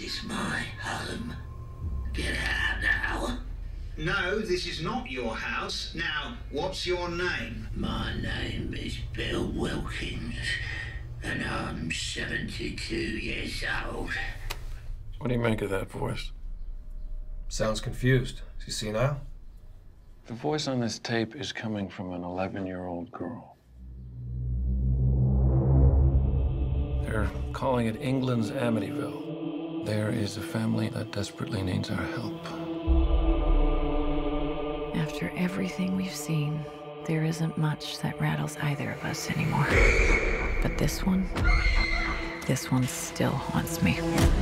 is my home. Get out now. No, this is not your house. Now, what's your name? My name is Bill Wilkins, and I'm 72 years old. What do you make of that voice? Sounds confused. Is he senile? The voice on this tape is coming from an 11-year-old girl. They're calling it England's Amityville. There is a family that desperately needs our help. After everything we've seen, there isn't much that rattles either of us anymore. But this one still haunts me.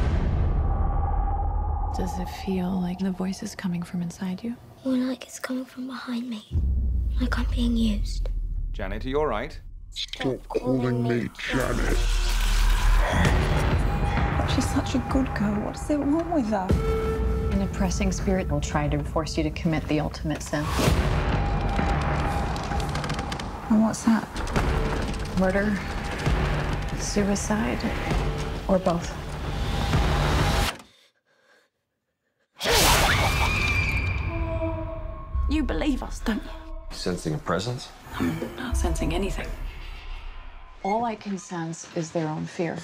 Does it feel like the voice is coming from inside you? More like it's coming from behind me. Like I'm being used. Janet, are you all right? Stop calling me Janet. She's such a good girl. What's there wrong with her? An oppressing spirit will try to force you to commit the ultimate sin. And what's that? Murder, suicide, or both. You believe us, don't you? Sensing a presence? I'm not sensing anything. All I can sense is their own fear.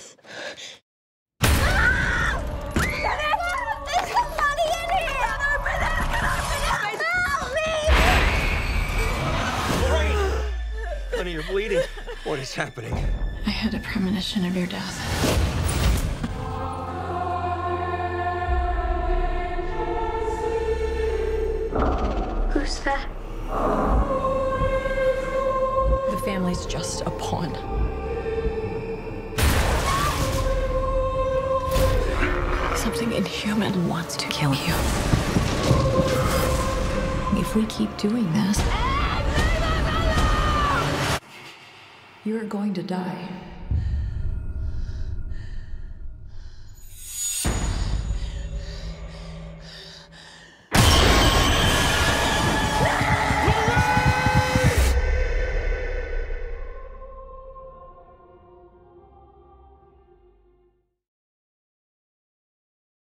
Honey, you're bleeding. What is happening? I had a premonition of your death. Who's that? The family's just a pawn. Something inhuman wants to kill you. If we keep doing this, you're going to die.